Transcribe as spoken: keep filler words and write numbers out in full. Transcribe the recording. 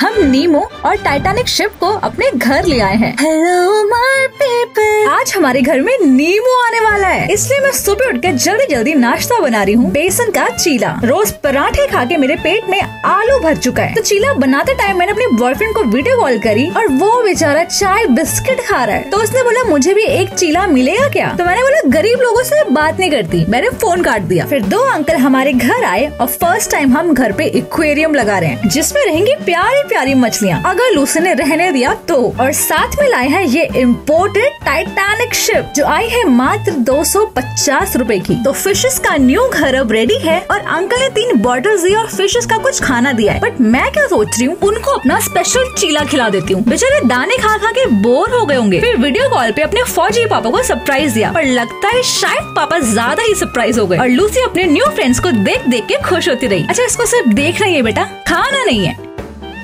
हम नीमो और Titanic ship को अपने घर ले आए हैं। हेलो माय पीपल, आज हमारे घर में नीमो आने वाला है, इसलिए मैं सुबह उठ के जल्दी जल्दी नाश्ता बना रही हूँ। बेसन का चीला। रोज पराठे खा के मेरे पेट में आलू भर चुका है, तो चीला बनाते टाइम मैंने अपने बॉयफ्रेंड को वीडियो कॉल करी और वो बेचारा चाय बिस्किट खा रहा है, तो उसने बोला मुझे भी एक चीला मिलेगा क्या? तो मैंने बोला गरीब लोगों से बात नहीं करती, मैंने फोन काट दिया। फिर दो अंकल हमारे घर आए और फर्स्ट टाइम हम घर पे एक्वेरियम लगा रहे हैं जिसमें रहेंगी प्यारी प्यारी मछलियाँ, अगर लूसी ने रहने दिया तो। और साथ में लाए हैं ये इम्पोर्टेड टाइटैनिक शिप जो आई है मात्र दो सौ पचास रूपए की। तो फिशेस का न्यू घर अब रेडी है और अंकल ने तीन बॉटल्स दी और फिशेस का कुछ खाना दिया है। बट मैं क्या सोच रही हूँ, उनको अपना स्पेशल चीला खिला देती हूँ, बेचारे दाने खा खा के बोर हो गए होंगे। फिर वीडियो कॉल पे अपने फौजी पापा को सरप्राइज दिया, पर लगता है शायद पापा ज्यादा ही सरप्राइज हो गए और लूसी अपने न्यू फ्रेंड्स को देख देख के खुश होती रही। अच्छा, इसको सिर्फ देखना ही है बेटा, खाना नहीं है।